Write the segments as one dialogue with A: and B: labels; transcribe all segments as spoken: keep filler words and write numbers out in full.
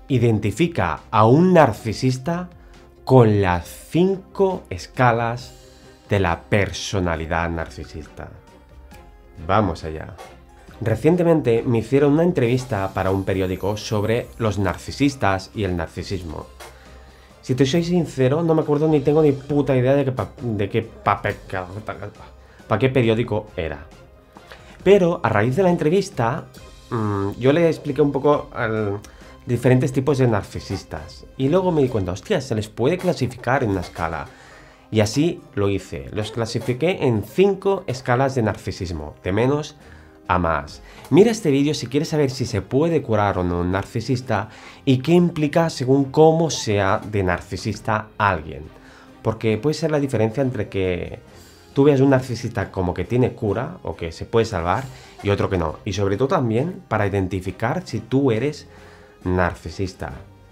A: Identifica a un narcisista con las cinco escalas de la personalidad narcisista. Vamos allá. Recientemente me hicieron una entrevista para un periódico sobre los narcisistas y el narcisismo. Si te soy sincero, no me acuerdo ni tengo ni puta idea de, que pa, de qué papel, para qué periódico era. Pero a raíz de la entrevista, mmm, yo le expliqué un poco al, diferentes tipos de narcisistas. Y luego me di cuenta, hostia, se les puede clasificar en una escala. Y así lo hice. Los clasifiqué en cinco escalas de narcisismo, de menos a más. Mira este vídeo si quieres saber si se puede curar o no un narcisista y qué implica según cómo sea de narcisista alguien. Porque puede ser la diferencia entre que tú veas un narcisista como que tiene cura o que se puede salvar y otro que no. Y sobre todo también para identificar si tú eres narcisista.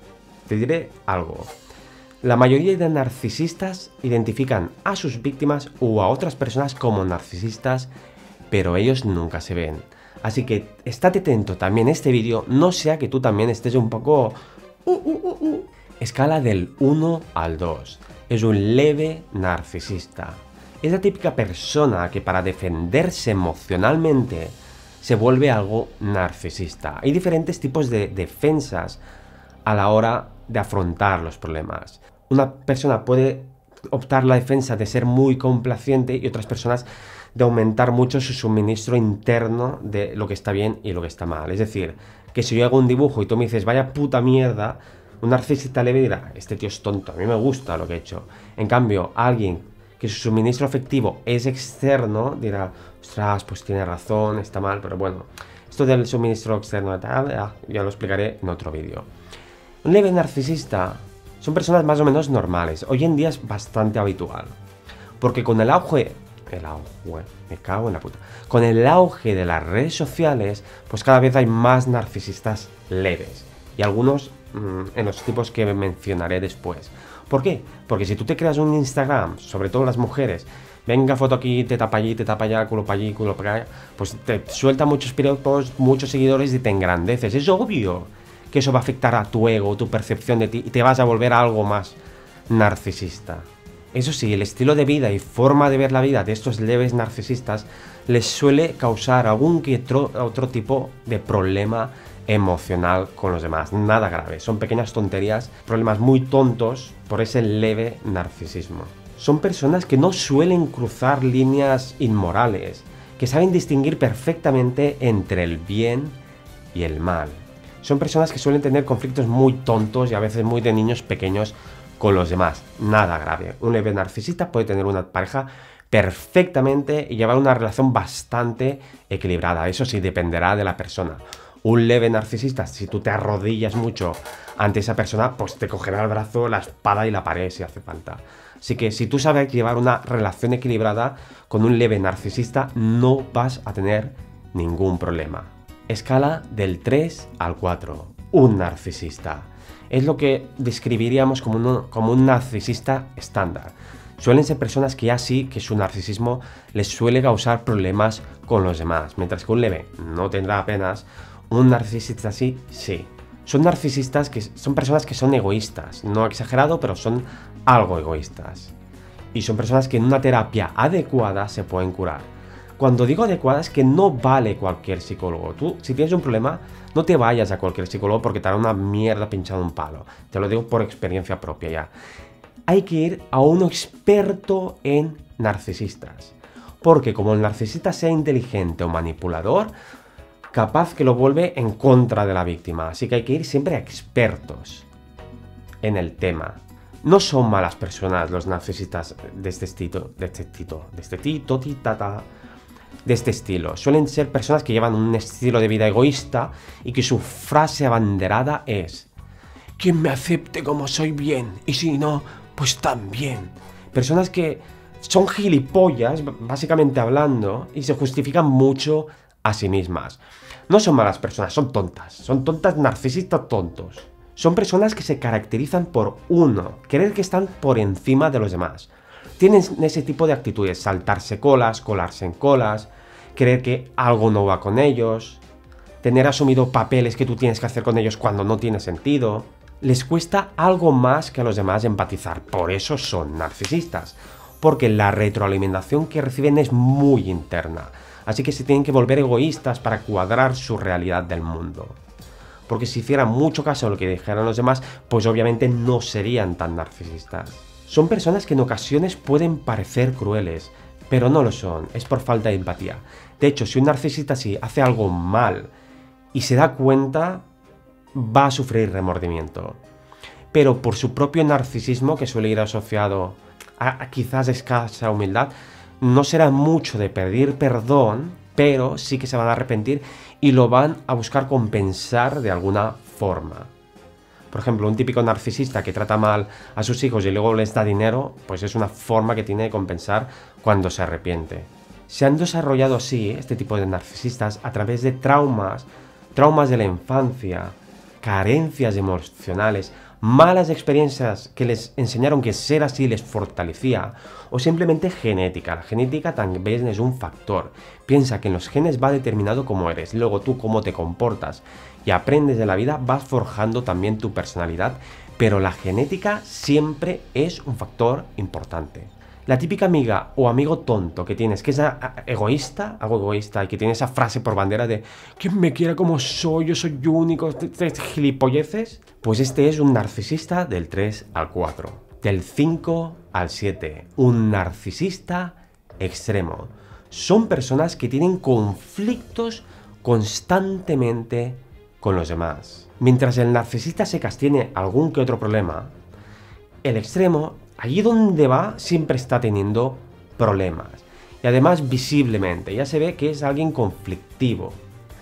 A: Te diré algo. La mayoría de narcisistas identifican a sus víctimas o a otras personas como narcisistas, pero ellos nunca se ven. Así que estate atento también a este vídeo, no sea que tú también estés un poco... Uh, uh, uh, uh. Escala del uno al dos. Es un leve narcisista. Es la típica persona que para defenderse emocionalmente se vuelve algo narcisista. Hay diferentes tipos de defensas a la hora de afrontar los problemas. Una persona puede optar la defensa de ser muy complaciente y otras personas de aumentar mucho su suministro interno de lo que está bien y lo que está mal. Es decir, que si yo hago un dibujo y tú me dices vaya puta mierda, un narcisista leve dirá, este tío es tonto, a mí me gusta lo que he hecho. En cambio, alguien que su suministro afectivo es externo dirá, ostras, pues tiene razón, está mal, pero bueno, esto del suministro externo tal, ya, ya lo explicaré en otro vídeo. Un leve narcisista son personas más o menos normales. Hoy en día es bastante habitual. Porque con el auge... El auge... Me cago en la puta. Con el auge de las redes sociales, pues cada vez hay más narcisistas leves. Y algunos mmm, en los tipos que mencionaré después. ¿Por qué? Porque si tú te creas un Instagram, sobre todo las mujeres, venga, foto aquí, te tapa allí, te tapa allá, culo para allí, culo para allá, pues te suelta muchos piropos, muchos seguidores y te engrandeces. Es obvio que eso va a afectar a tu ego, tu percepción de ti y te vas a volver algo más narcisista. Eso sí, el estilo de vida y forma de ver la vida de estos leves narcisistas les suele causar algún que otro, otro tipo de problema emocional con los demás. Nada grave, son pequeñas tonterías, problemas muy tontos por ese leve narcisismo. Son personas que no suelen cruzar líneas inmorales, que saben distinguir perfectamente entre el bien y el mal. Son personas que suelen tener conflictos muy tontos y a veces muy de niños pequeños con los demás. Nada grave. Un leve narcisista puede tener una pareja perfectamente y llevar una relación bastante equilibrada. Eso sí, dependerá de la persona. Un leve narcisista, si tú te arrodillas mucho ante esa persona, pues te cogerá el brazo, la espada y la pared si hace falta. Así que si tú sabes llevar una relación equilibrada con un leve narcisista, no vas a tener ningún problema. Escala del tres al cuatro. Un narcisista. Es lo que describiríamos como un, como un narcisista estándar. Suelen ser personas que ya sí que su narcisismo les suele causar problemas con los demás. Mientras que un leve no tendrá apenas, un narcisista así, sí. Son narcisistas que son personas que son egoístas. No exagerado, pero son algo egoístas. Y son personas que en una terapia adecuada se pueden curar. Cuando digo adecuada es que no vale cualquier psicólogo. Tú, si tienes un problema, no te vayas a cualquier psicólogo porque te hará una mierda pinchado un palo. Te lo digo por experiencia propia ya. Hay que ir a un experto en narcisistas. Porque como el narcisista sea inteligente o manipulador, capaz que lo vuelve en contra de la víctima. Así que hay que ir siempre a expertos en el tema. No son malas personas los narcisistas de este estilo, de este tito, de este tito, titata, de este estilo. Suelen ser personas que llevan un estilo de vida egoísta y que su frase abanderada es: quien me acepte como soy bien, y si no, pues también. Personas que son gilipollas, básicamente hablando, y se justifican mucho a sí mismas. No son malas personas, son tontas. Son tontas, narcisistas tontos. Son personas que se caracterizan por, uno, creer que están por encima de los demás. Tienen ese tipo de actitudes, saltarse colas, colarse en colas, creer que algo no va con ellos. tener asumido papeles que tú tienes que hacer con ellos cuando no tiene sentido. Les cuesta algo más que a los demás empatizar, por eso son narcisistas, porque la retroalimentación que reciben es muy interna, así que se tienen que volver egoístas para cuadrar su realidad del mundo. Porque si hicieran mucho caso a lo que dijeran los demás, pues obviamente no serían tan narcisistas. Son personas que en ocasiones pueden parecer crueles, pero no lo son, es por falta de empatía. De hecho, si un narcisista así hace algo mal y se da cuenta, va a sufrir remordimiento. Pero por su propio narcisismo, que suele ir asociado a, a quizás escasa humildad, no será mucho de pedir perdón, pero sí que se van a arrepentir y lo van a buscar compensar de alguna forma. Por ejemplo, un típico narcisista que trata mal a sus hijos y luego les da dinero, pues es una forma que tiene de compensar cuando se arrepiente. Se han desarrollado así, este tipo de narcisistas, a través de traumas, traumas de la infancia, carencias emocionales, malas experiencias que les enseñaron que ser así les fortalecía, o simplemente genética. La genética también es un factor. Piensa que en los genes va determinado cómo eres, luego tú cómo te comportas y aprendes de la vida, vas forjando también tu personalidad, pero la genética siempre es un factor importante. La típica amiga o amigo tonto que tienes, que es egoísta, algo egoísta, y que tiene esa frase por bandera de ¿quién me quiere como soy? Yo soy único, gilipolleces. Pues este es un narcisista del tres al cuatro, del cinco al siete, un narcisista extremo. Son personas que tienen conflictos constantemente con los demás. Mientras el narcisista secas tiene algún que otro problema, el extremo, allí donde va, siempre está teniendo problemas. Y además visiblemente, ya se ve que es alguien conflictivo.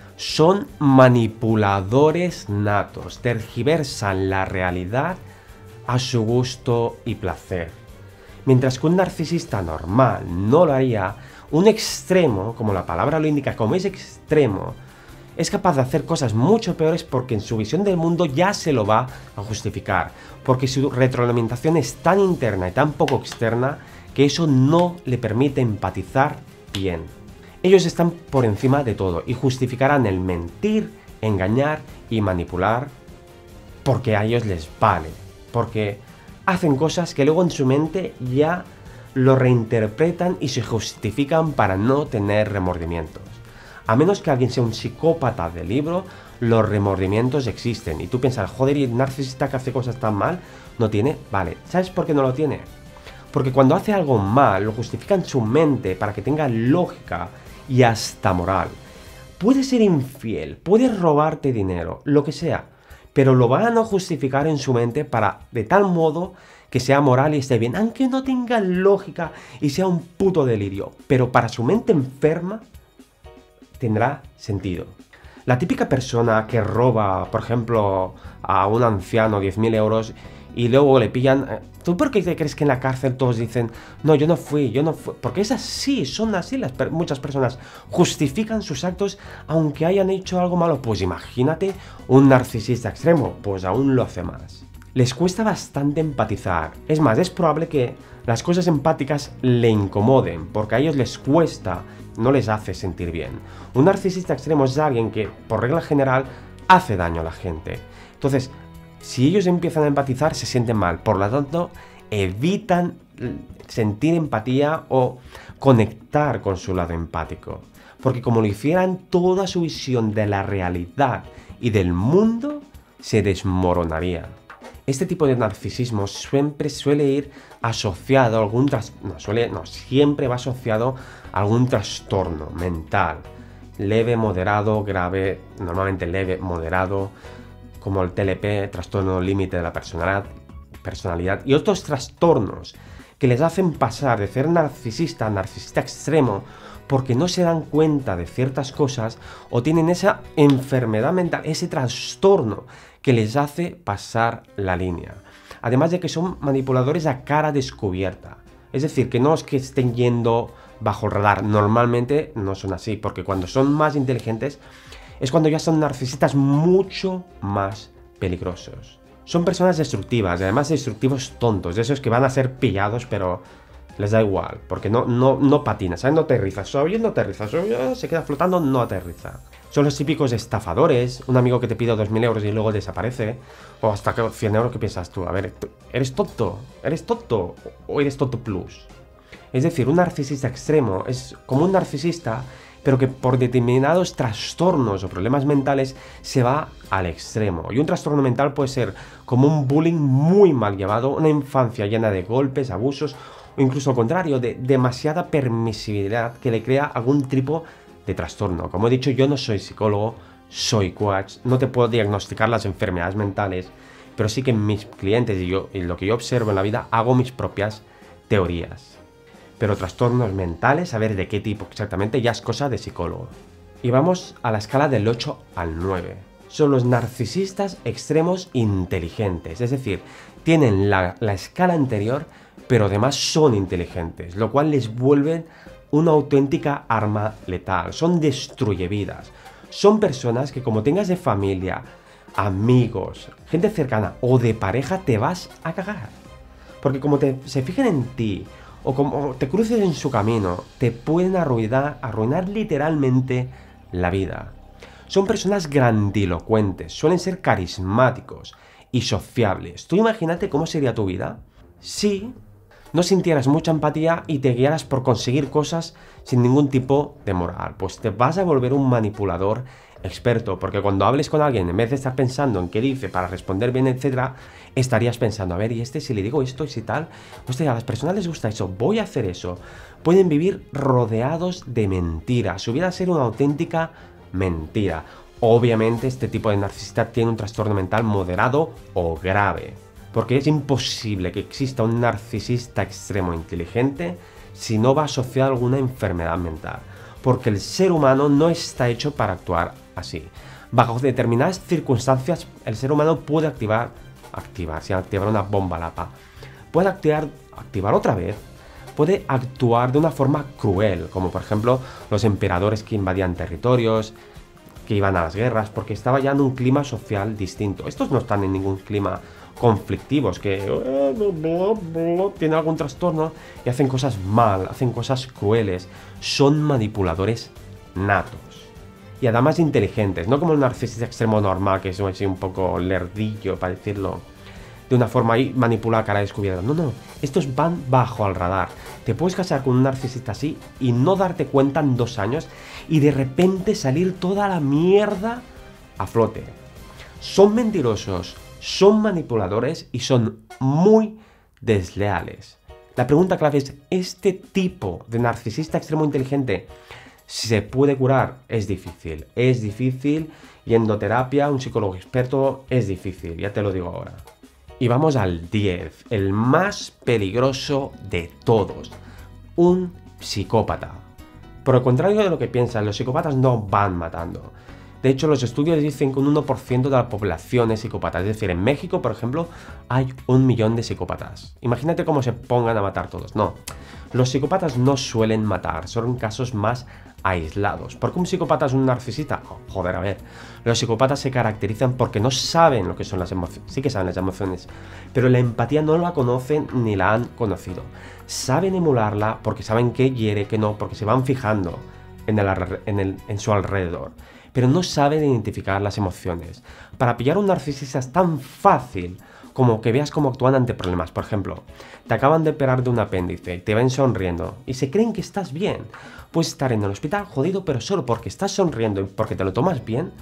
A: Son manipuladores natos, tergiversan la realidad a su gusto y placer. Mientras que un narcisista normal no lo haría, un extremo, como la palabra lo indica, como es extremo, es capaz de hacer cosas mucho peores porque en su visión del mundo ya se lo va a justificar, porque su retroalimentación es tan interna y tan poco externa que eso no le permite empatizar bien. Ellos están por encima de todo y justificarán el mentir, engañar y manipular porque a ellos les vale, porque hacen cosas que luego en su mente ya lo reinterpretan y se justifican para no tener remordimientos. A menos que alguien sea un psicópata del libro, los remordimientos existen. Y tú piensas, joder, y el narcisista que hace cosas tan mal, no tiene. Vale, ¿sabes por qué no lo tiene? Porque cuando hace algo mal, lo justifica en su mente para que tenga lógica y hasta moral. Puede ser infiel, puede robarte dinero, lo que sea, pero lo van a justificar en su mente para de tal modo que sea moral y esté bien, aunque no tenga lógica y sea un puto delirio. Pero para su mente enferma tendrá sentido. La típica persona que roba, por ejemplo, a un anciano diez mil euros y luego le pillan... ¿Tú por qué te crees que en la cárcel todos dicen no, yo no fui, yo no fui? Porque es así, son así las per muchas personas. Justifican sus actos aunque hayan hecho algo malo. Pues imagínate un narcisista extremo, pues aún lo hace más. Les cuesta bastante empatizar. Es más, es probable que las cosas empáticas le incomoden, porque a ellos les cuesta, no les hace sentir bien. Un narcisista extremo es alguien que, por regla general, hace daño a la gente. Entonces, si ellos empiezan a empatizar, se sienten mal. Por lo tanto, evitan sentir empatía o conectar con su lado empático. Porque como lo hicieran, toda su visión de la realidad y del mundo se desmoronaría. Este tipo de narcisismo siempre suele ir asociado a algún trastorno, no, suele, no, siempre va asociado a algún trastorno mental, leve, moderado, grave, normalmente leve, moderado, como el T L P, trastorno límite de la personalidad, personalidad, y otros trastornos que les hacen pasar de ser narcisista a narcisista extremo porque no se dan cuenta de ciertas cosas o tienen esa enfermedad mental, ese trastorno que les hace pasar la línea. Además de que son manipuladores a cara descubierta. Es decir, que no es que estén yendo bajo el radar. Normalmente no son así, porque cuando son más inteligentes es cuando ya son narcisistas mucho más peligrosos. Son personas destructivas, y además destructivos tontos, de esos que van a ser pillados, pero les da igual, porque no, no, no patina, ¿sabes? No aterriza, suave, no aterriza, suave, se queda flotando, no aterriza. Son los típicos estafadores, un amigo que te pide dos mil euros y luego desaparece, o hasta cien euros, ¿qué piensas tú? A ver, ¿eres tonto? ¿Eres tonto? ¿O eres tonto plus? Es decir, un narcisista extremo es como un narcisista, pero que por determinados trastornos o problemas mentales se va al extremo. Y un trastorno mental puede ser como un bullying muy mal llevado, una infancia llena de golpes, abusos, o incluso al contrario, de demasiada permisividad que le crea algún tipo de trastorno. Como he dicho, yo no soy psicólogo, soy coach, no te puedo diagnosticar las enfermedades mentales, pero sí que mis clientes y yo, y lo que yo observo en la vida, hago mis propias teorías. Pero trastornos mentales, a ver de qué tipo exactamente, ya es cosa de psicólogo. Y vamos a la escala del ocho al nueve. Son los narcisistas extremos inteligentes, es decir, tienen la, la escala anterior, pero además son inteligentes, lo cual les vuelve una auténtica arma letal. Son destruyevidas. Son personas que, como tengas de familia, amigos, gente cercana o de pareja, te vas a cagar. Porque como te, se fijen en ti, o como te cruces en su camino, te pueden arruinar, arruinar literalmente la vida. Son personas grandilocuentes, suelen ser carismáticos y sociables. Tú imagínate cómo sería tu vida si no sintieras mucha empatía y te guiaras por conseguir cosas sin ningún tipo de moral. Pues te vas a volver un manipulador experto, porque cuando hables con alguien, en vez de estar pensando en qué dice para responder bien, etcétera, estarías pensando, a ver, y este si le digo esto y si tal, hostia, a las personas les gusta eso, voy a hacer eso. Pueden vivir rodeados de mentiras, su vida va a ser una auténtica mentira. Obviamente este tipo de narcisista tiene un trastorno mental moderado o grave, porque es imposible que exista un narcisista extremo inteligente si no va asociado a alguna enfermedad mental, porque el ser humano no está hecho para actuar así. Bajo determinadas circunstancias, el ser humano puede activar, activar, si activar una bomba lapa, puede activar, activar otra vez, puede actuar de una forma cruel, como por ejemplo los emperadores que invadían territorios, que iban a las guerras, porque estaba ya en un clima social distinto. Estos no están en ningún clima conflictivos, que eh, tienen algún trastorno y hacen cosas mal, hacen cosas crueles, son manipuladores natos. Y además inteligentes, no como el narcisista extremo normal, que es así un poco lerdillo, para decirlo de una forma ahí, manipular a cara descubierta. No, no, estos van bajo al radar. Te puedes casar con un narcisista así y no darte cuenta en dos años y de repente salir toda la mierda a flote. Son mentirosos, son manipuladores y son muy desleales. La pregunta clave es, ¿este tipo de narcisista extremo inteligente se puede curar? Es difícil, es difícil, yendo a terapia, un psicólogo experto, es difícil, ya te lo digo ahora. Y vamos al diez, el más peligroso de todos, un psicópata. Por el contrario de lo que piensan, los psicópatas no van matando. De hecho, los estudios dicen que un uno por ciento de la población es psicópata. Es decir, en México, por ejemplo, hay un millón de psicópatas. Imagínate cómo se pongan a matar todos. No, los psicópatas no suelen matar, son casos más aislados. ¿Por qué un psicópata es un narcisista? Oh, joder, a ver, los psicópatas se caracterizan porque no saben lo que son las emociones. Sí que saben las emociones, pero la empatía no la conocen ni la han conocido. Saben emularla porque saben qué hiere, qué no, porque se van fijando en, el, en, el, en su alrededor. Pero no saben identificar las emociones. Para pillar a un narcisista es tan fácil como que veas cómo actúan ante problemas. Por ejemplo, te acaban de operar de un apéndice, te ven sonriendo y se creen que estás bien. Puedes estar en el hospital jodido, pero solo porque estás sonriendo y porque te lo tomas bien,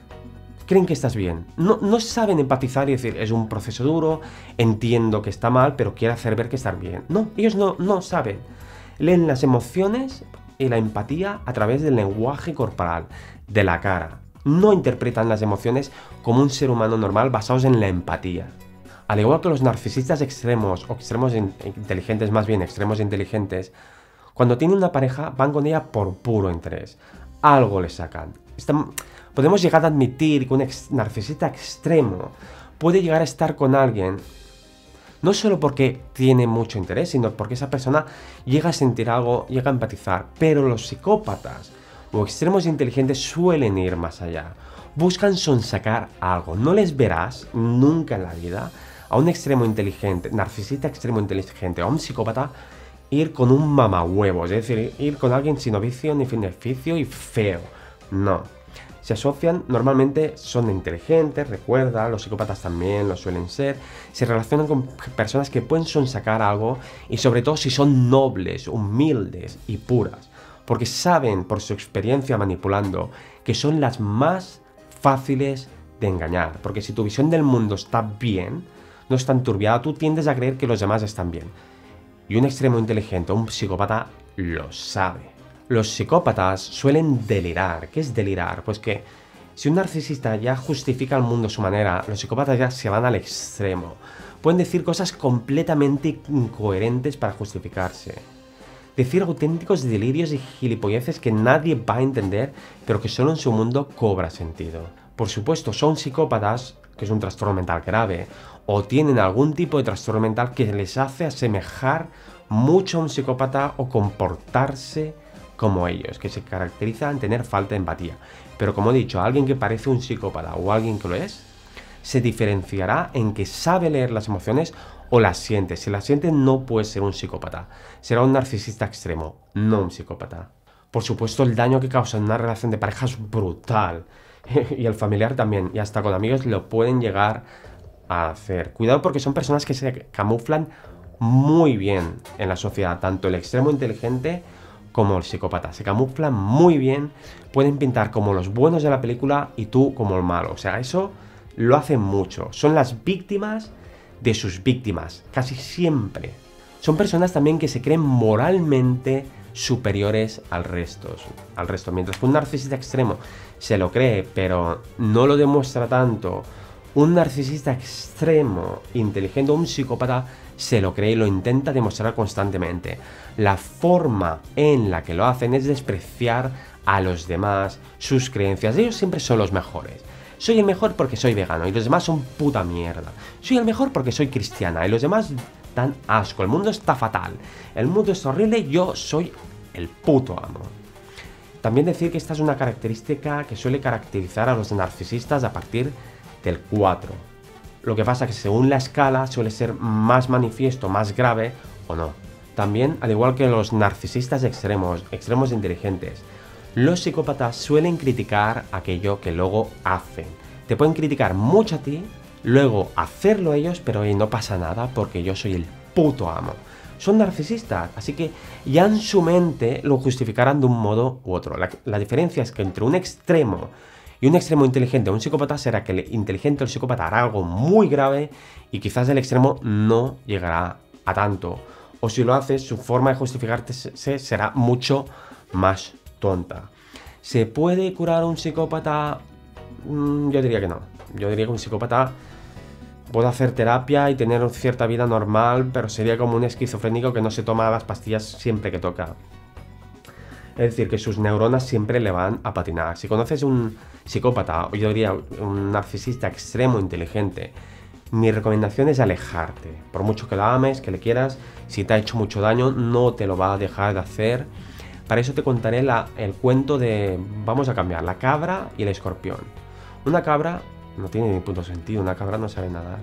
A: creen que estás bien. No, no saben empatizar y decir, es un proceso duro, entiendo que está mal, pero quiero hacer ver que estás bien. No, ellos no, no saben. Leen las emociones y la empatía a través del lenguaje corporal, de la cara. No interpretan las emociones como un ser humano normal basados en la empatía. Al igual que los narcisistas extremos, o extremos in inteligentes, más bien extremos inteligentes, cuando tienen una pareja van con ella por puro interés. Algo le sacan. Están, podemos llegar a admitir que un ex narcisista extremo puede llegar a estar con alguien no solo porque tiene mucho interés, sino porque esa persona llega a sentir algo, llega a empatizar. Pero los psicópatas o extremos inteligentes suelen ir más allá. Buscan sonsacar algo. No les verás nunca en la vida a un extremo inteligente, narcisista extremo inteligente o a un psicópata ir con un mamahuevo, es decir, ir con alguien sin oficio ni beneficio y feo. No. Se asocian, normalmente son inteligentes, recuerda, los psicópatas también lo suelen ser, se relacionan con personas que pueden sonsacar algo y sobre todo si son nobles, humildes y puras, porque saben por su experiencia manipulando que son las más fáciles de engañar, porque si tu visión del mundo está bien, no está enturbiada, tú tiendes a creer que los demás están bien. Y un extremo inteligente, un psicópata, lo sabe. Los psicópatas suelen delirar. ¿Qué es delirar? Pues que si un narcisista ya justifica el mundo a su manera, los psicópatas ya se van al extremo. Pueden decir cosas completamente incoherentes para justificarse. Decir auténticos delirios y gilipolleces que nadie va a entender, pero que solo en su mundo cobra sentido. Por supuesto, son psicópatas, que es un trastorno mental grave, o tienen algún tipo de trastorno mental que les hace asemejar mucho a un psicópata o comportarse como ellos, que se caracterizan en tener falta de empatía. Pero como he dicho, alguien que parece un psicópata o alguien que lo es, se diferenciará en que sabe leer las emociones o las siente. Si las siente, no puede ser un psicópata. Será un narcisista extremo, no un psicópata. Por supuesto, el daño que causa en una relación de pareja es brutal. Y el familiar también, y hasta con amigos lo pueden llegar a hacer. Cuidado porque son personas que se camuflan muy bien en la sociedad, tanto el extremo inteligente como el psicópata. Se camuflan muy bien, pueden pintar como los buenos de la película y tú como el malo. O sea, eso lo hacen mucho. Son las víctimas de sus víctimas, casi siempre. Son personas también que se creen moralmente superiores al resto, al resto. Mientras que un narcisista extremo se lo cree, pero no lo demuestra tanto, un narcisista extremo, inteligente, un psicópata, se lo cree y lo intenta demostrar constantemente. La forma en la que lo hacen es despreciar a los demás, sus creencias. Ellos siempre son los mejores. Soy el mejor porque soy vegano y los demás son puta mierda. Soy el mejor porque soy cristiana y los demás dan asco. El mundo está fatal. El mundo es horrible, yo soy el puto amo. También decir que esta es una característica que suele caracterizar a los narcisistas a partir del cuatro. Lo que pasa es que según la escala suele ser más manifiesto, más grave o no. También, al igual que los narcisistas extremos, extremos inteligentes, los psicópatas suelen criticar aquello que luego hacen. Te pueden criticar mucho a ti, luego hacerlo ellos, pero hoy no pasa nada porque yo soy el puto amo. Son narcisistas, así que ya en su mente lo justificarán de un modo u otro. La, la diferencia es que entre un extremo y un extremo inteligente o un psicópata será que el inteligente o el psicópata hará algo muy grave y quizás el extremo no llegará a tanto. O si lo hace, su forma de justificarse será mucho más tonta. ¿Se puede curar un psicópata? Mm, yo diría que no. Yo diría que un psicópata puede hacer terapia y tener cierta vida normal, pero sería como un esquizofrénico que no se toma las pastillas siempre que toca. Es decir, que sus neuronas siempre le van a patinar. Si conoces un psicópata, o yo diría un narcisista extremo inteligente, mi recomendación es alejarte. Por mucho que la ames, que le quieras, si te ha hecho mucho daño, no te lo va a dejar de hacer. Para eso te contaré la, el cuento de, vamos a cambiar, la cabra y el escorpión. Una cabra no tiene ni punto sentido, una cabra no sabe nadar.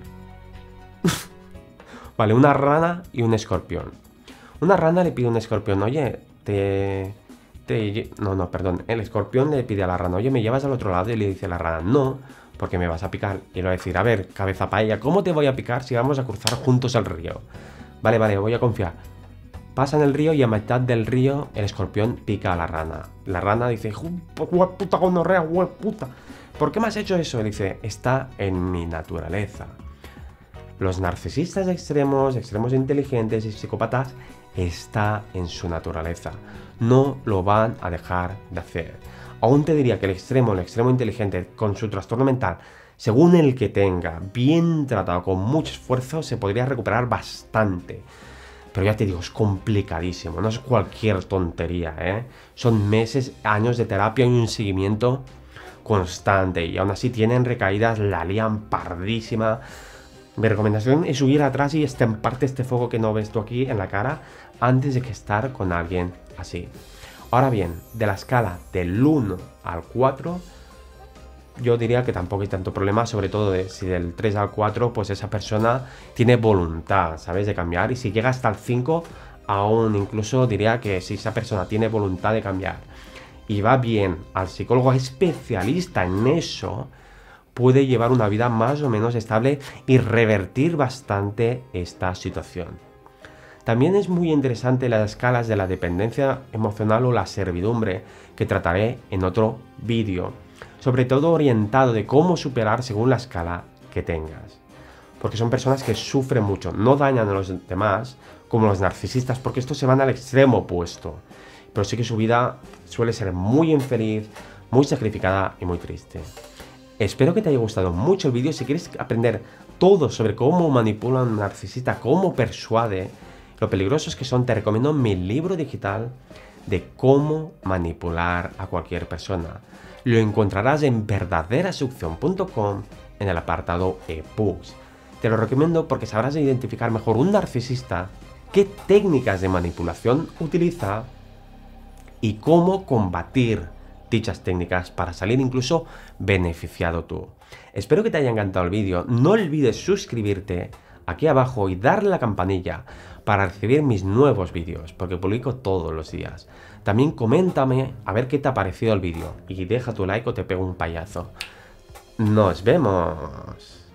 A: Vale, una rana y un escorpión. Una rana le pide a un escorpión, oye, te... te... No, no, perdón, el escorpión le pide a la rana, oye, ¿me llevas al otro lado? Y le dice a la rana, no, porque me vas a picar. Y le va a decir, a ver, cabeza paella, ¿cómo te voy a picar si vamos a cruzar juntos el río? Vale, vale, voy a confiar. Pasan el río y a mitad del río el escorpión pica a la rana. La rana dice, puta gonorrea, puta, ¿por qué me has hecho eso? Y dice, está en mi naturaleza. Los narcisistas extremos, extremos inteligentes y psicópatas, está en su naturaleza. No lo van a dejar de hacer. Aún te diría que el extremo, el extremo inteligente, con su trastorno mental, según el que tenga, bien tratado, con mucho esfuerzo, se podría recuperar bastante. Pero ya te digo, es complicadísimo, no es cualquier tontería, ¿eh? Son meses, años de terapia y un seguimiento constante. Y aún así tienen recaídas, la lían pardísima. Mi recomendación es subir atrás y estamparte este fuego que no ves tú aquí en la cara antes de que estar con alguien así. Ahora bien, de la escala del uno al cuatro, yo diría que tampoco hay tanto problema, sobre todo de, si del tres al cuatro, pues esa persona tiene voluntad, ¿sabes?, de cambiar. Y si llega hasta el cinco, aún incluso diría que si esa persona tiene voluntad de cambiar y va bien al psicólogo especialista en eso, puede llevar una vida más o menos estable y revertir bastante esta situación. También es muy interesante las escalas de la dependencia emocional o la servidumbre, que trataré en otro vídeo, sobre todo orientado de cómo superar según la escala que tengas. Porque son personas que sufren mucho, no dañan a los demás como los narcisistas, porque estos se van al extremo opuesto, pero sí que su vida suele ser muy infeliz, muy sacrificada y muy triste. Espero que te haya gustado mucho el vídeo. Si quieres aprender todo sobre cómo manipula a un narcisista, cómo persuade, lo peligrosos que son, te recomiendo mi libro digital de cómo manipular a cualquier persona. Lo encontrarás en verdadera seducción punto com en el apartado ebooks. Te lo recomiendo porque sabrás identificar mejor un narcisista, qué técnicas de manipulación utiliza y cómo combatir dichas técnicas para salir incluso beneficiado tú. Espero que te haya encantado el vídeo. No olvides suscribirte aquí abajo y darle a la campanilla para recibir mis nuevos vídeos, porque publico todos los días. También coméntame a ver qué te ha parecido el vídeo y deja tu like o te pego un payazo. ¡Nos vemos!